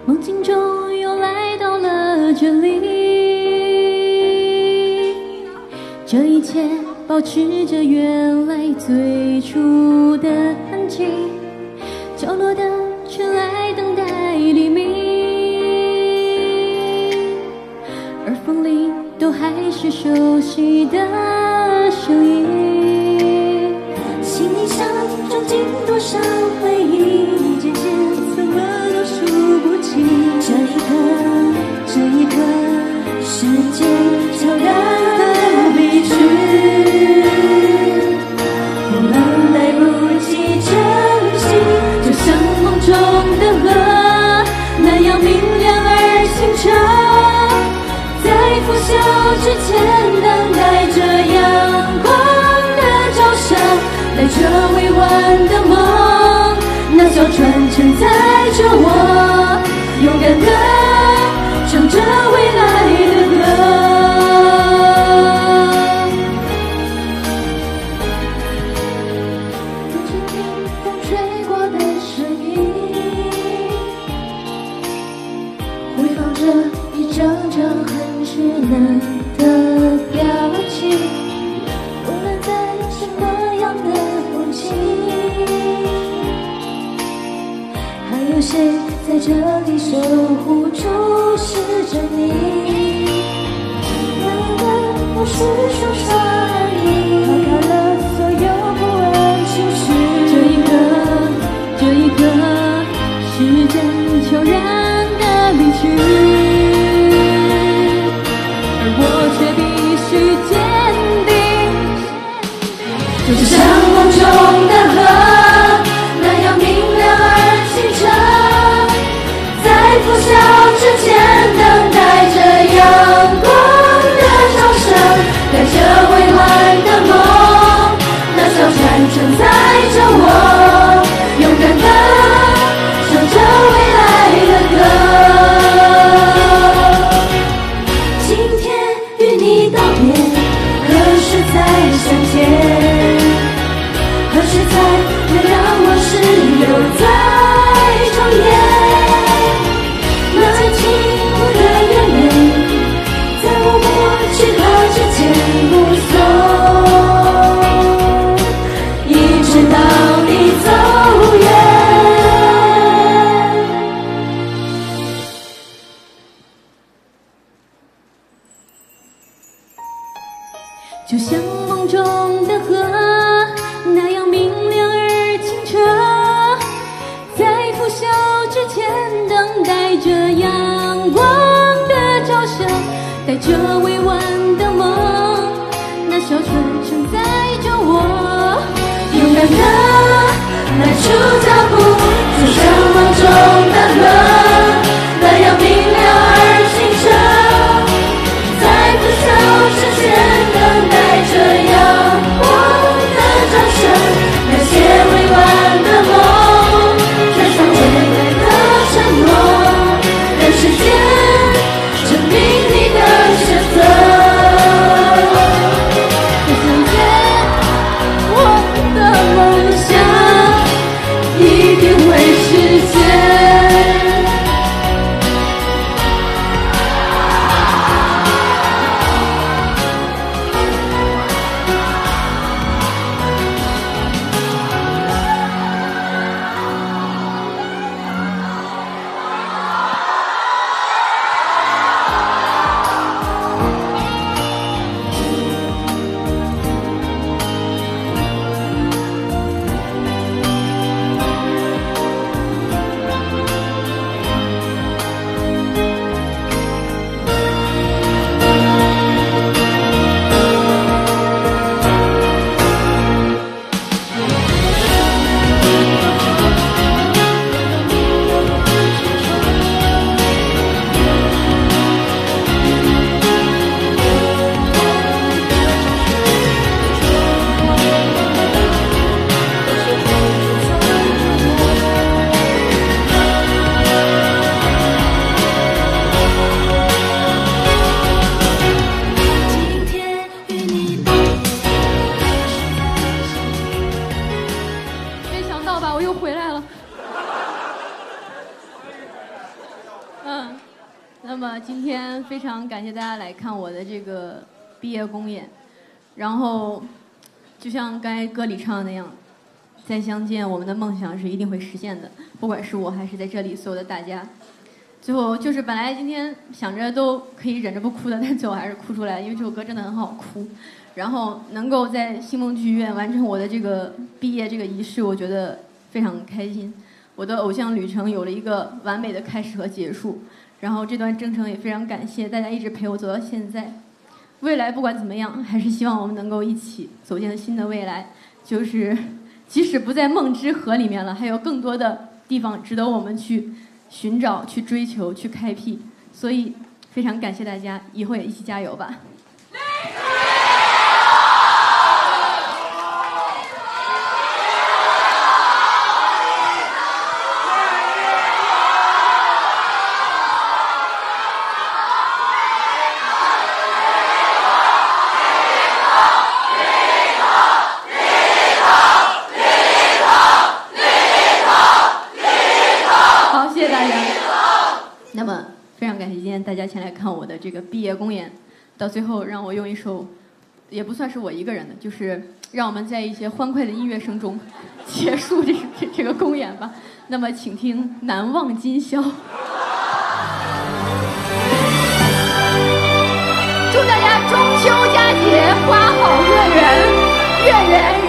梦境中又来到了这里，这一切保持着原来最初的痕迹，角落的尘埃等待黎明，而风里都还是熟悉的声音， 心里想装进多少回忆，渐渐怎么都数不清。这一刻，时间悄然地离去，我们来不及珍惜， 就像梦中的河，那样明亮而清澈，在拂晓之前等待着阳光的照射，带着未完的梦，那小船承载着我，勇敢地唱着未来的歌。 跟着听风吹过的声音，回放着一张张很稚嫩的表情，无论在什么样的风景，还有谁在这里守护注视着你？那个不是受伤而已，抛开了所有不安情绪。 这一刻，时间悄然地离去，而我却必须坚定，就像梦中的河，那样明亮而清澈，在拂晓之前等待着阳光的照射，带着未完的梦，那小船承载着我，勇敢地唱着未来的歌。 今天与你道别，何时再相见？何时才能让往事又再重演？那轻浮的眼泪，在我过去和之间目送，一直到你走远。 就像梦中的河，那样明亮而清澈，在拂晓之前等待着阳光的照射，带着未完的梦，那小船承载着我，勇敢地迈出脚步，就像梦中的河，那样明亮而清澈，在拂晓之前等待着阳光的照射，那些未完的梦，穿上未来的承诺，让时间证明你的选择。 再相见，我的梦想一定会实现。 今天非常感谢大家来看我的这个毕业公演，然后就像刚才歌里唱的那样，再相见，我们的梦想是一定会实现的，不管是我还是在这里所有的大家。最后就是本来今天想着都可以忍着不哭的，但最后还是哭出来，因为这首歌真的很好哭。然后能够在星梦剧院完成我的这个毕业这个仪式，我觉得非常开心。我的偶像旅程有了一个完美的开始和结束。然后这段征程也非常感谢大家一直陪我走到现在。未来不管怎么样，还是希望我们能够一起走进新的未来。就是即使不在梦之河里面了，还有更多的地方值得我们去寻找、去追求、去开辟。所以非常感谢大家，以后也一起加油吧。那么非常感谢今天大家前来看我的这个毕业公演，到最后让我用一首也不算是我一个人的，就是让我们在一些欢快的音乐声中结束这个公演吧。那么请听《难忘今宵》。祝大家中秋佳节花好月圆，月圆